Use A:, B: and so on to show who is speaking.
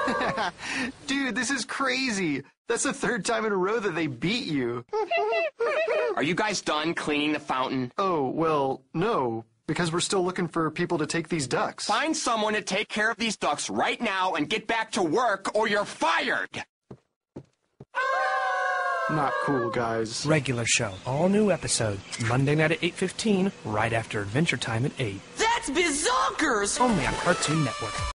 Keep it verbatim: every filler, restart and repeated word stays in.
A: Dude, this is crazy. That's the third time in a row that they beat you.
B: Are you guys done cleaning the fountain?
A: Oh, well, no, because we're still looking for people to take these ducks.
B: Find someone to take care of these ducks right now and get back to work, or you're fired!
A: Not cool, guys.
C: Regular show. All new episode. Monday night at eight fifteen, right after Adventure Time at eight.
D: That's bizonkers!
C: Only on Cartoon Network.